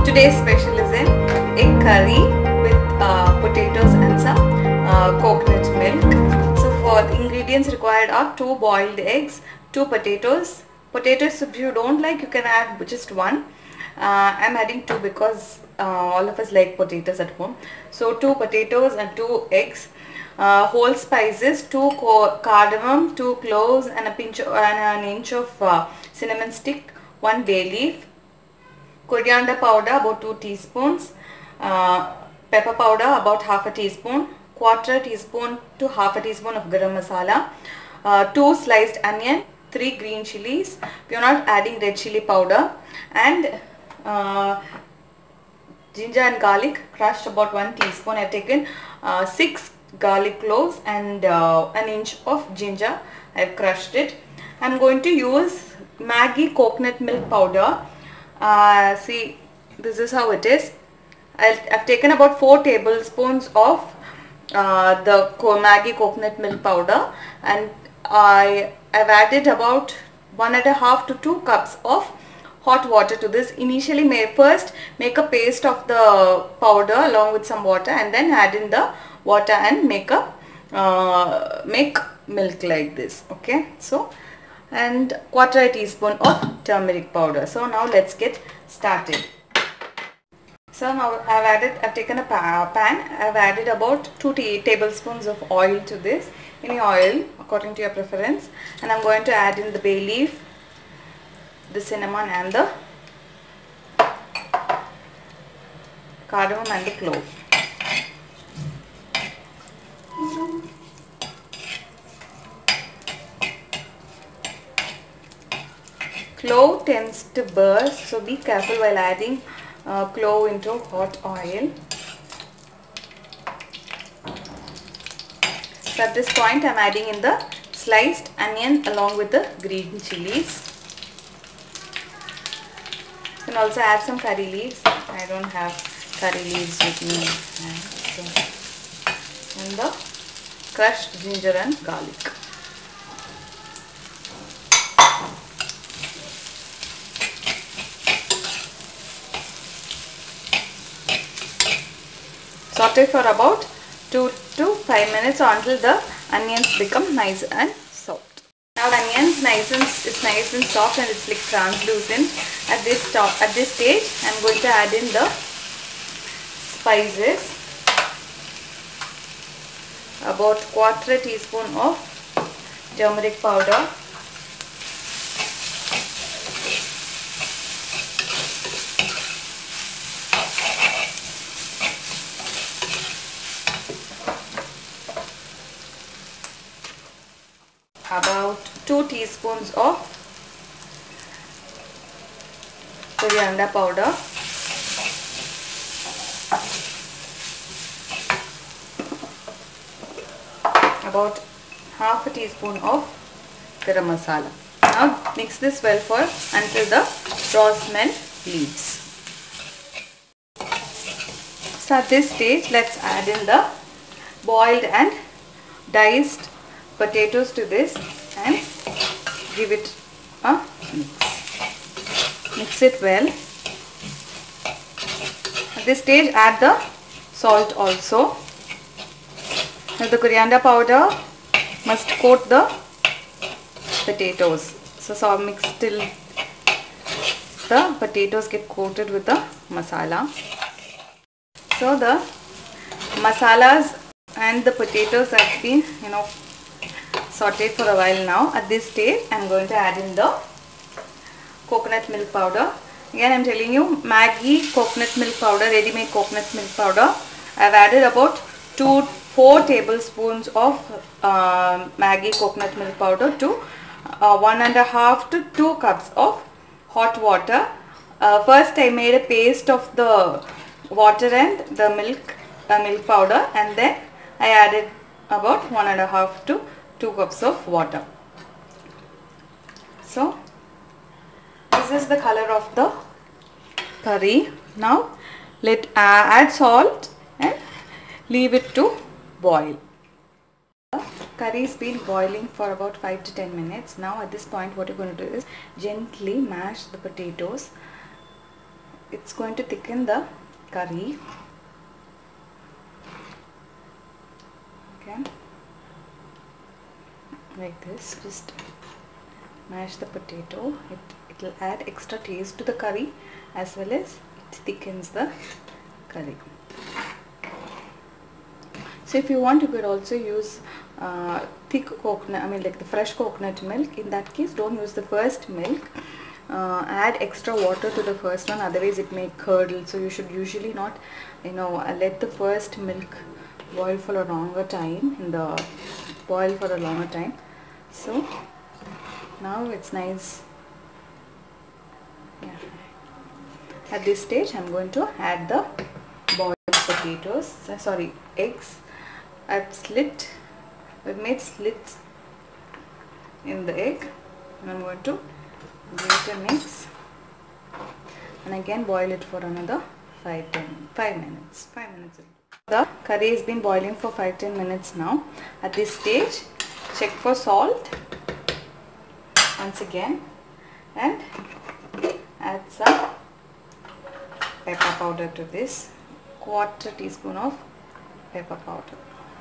Today's special is an egg curry with potatoes and some coconut milk. So for the ingredients required are 2 boiled eggs, 2 potatoes. Potatoes, if you don't like, you can add just 1. I'm adding 2 because all of us like potatoes at home. So 2 potatoes and 2 eggs. Whole spices, 2 cardamom, 2 cloves and an inch of cinnamon stick, 1 bay leaf. Coriander powder about 2 teaspoons, pepper powder about half a teaspoon, quarter teaspoon to half a teaspoon of garam masala, 2 sliced onion, 3 green chilies. We are not adding red chili powder, and ginger and garlic crushed about 1 teaspoon. I have taken 6 garlic cloves and an inch of ginger. I have crushed it. I am going to use Maggi coconut milk powder. See, this is how it is. I've taken about 4 tablespoons of the Maggi coconut milk powder, and I've added about 1.5 to 2 cups of hot water to this. Initially, first make a paste of the powder along with some water, and then add in the water and make milk like this. Okay, so and quarter teaspoon of turmeric powder. So now let's get started. So now I've taken a pan. I've added about 2 tablespoons of oil to this. Any oil according to your preference, and I'm going to add in the bay leaf, the cinnamon and the cardamom and the clove. Clove tends to burst, so be careful while adding clove into hot oil. So at this point I am adding in the sliced onion along with the green chilies. You can also add some curry leaves. I don't have curry leaves with me. And the crushed ginger and garlic. Saute for about 2 to 5 minutes until the onions become nice and soft. Now the onions is nice and soft and it's like translucent. At this stage, I am going to add in the spices. About quarter teaspoon of turmeric powder. About 2 teaspoons of coriander powder, about half a teaspoon of garam masala. Now mix this well until the raw smell leaves. So at this stage, let's add in the boiled and diced potatoes to this and give it a mix. Mix it well. At this stage, add the salt also. Now the coriander powder must coat the potatoes. So mix till the potatoes get coated with the masala. So the masalas and the potatoes have been, sauteed for a while now. At this stage, I am going to add in the coconut milk powder. Again, I am telling you, Maggi coconut milk powder, ready-made coconut milk powder. I have added about 4 tablespoons of Maggi coconut milk powder to 1.5 to 2 cups of hot water. First, I made a paste of the water and the milk powder, and then I added about 1.5 to 2 cups of water. So this is the color of the curry. Now let add salt and leave it to boil. The curry has been boiling for about 5 to 10 minutes. Now at this point, what you're going to do is gently mash the potatoes. it's going to thicken the curry. Okay, like this. Just mash the potato. It will add extra taste to the curry, as well as it thickens the curry. So if you want, you could also use thick coconut, I mean like the fresh coconut milk. In that case, don't use the first milk. Add extra water to the first one, otherwise it may curdle. So you should usually not, let the first milk boil for a longer time, So now it's nice. Yeah. At this stage, I'm going to add the boiled potatoes, eggs. I've made slits in the egg, and I'm going to give it a mix, and again boil it for another 5 minutes. The curry has been boiling for 5-10 minutes now. At this stage, check for salt once again, and add some pepper powder to this. 1/4 teaspoon of pepper powder.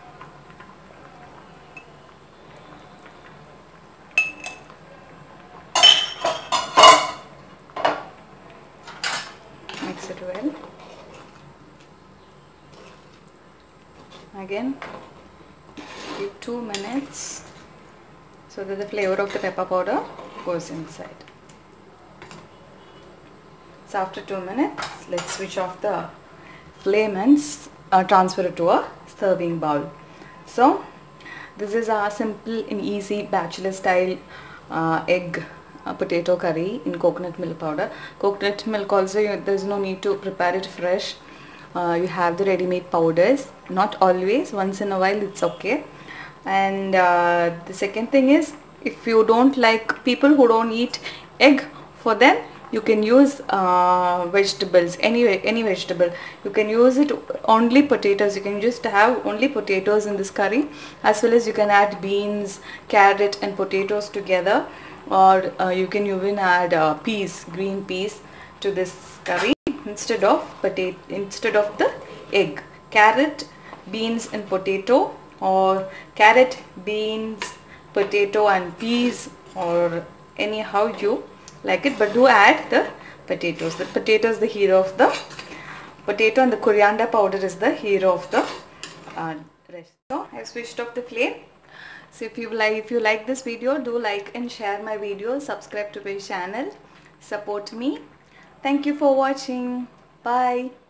Mix it well. Again, give 2 minutes so that the flavor of the pepper powder goes inside. So after 2 minutes, let's switch off the flame and transfer it to a serving bowl. So this is a simple and easy bachelor style egg potato curry in coconut milk powder. Coconut milk also, there's no need to prepare it fresh. You have the ready-made powders. Not always, once in a while it's okay. And the second thing is, if you don't like, people who don't eat egg, for them you can use vegetables, any vegetable. You can use it only potatoes. You can just have only potatoes in this curry, as well as you can add beans, carrot and potatoes together, or you can even add green peas to this curry instead of the egg. Carrot, beans and potato, or carrot, beans, potato and peas, or anyhow you like it, but do add the potatoes. The potato is the hero of the potato, and the coriander powder is the hero of the rest. So I switched off the flame. So if you like this video, do like and share my video, subscribe to my channel, support me. Thank you for watching. Bye.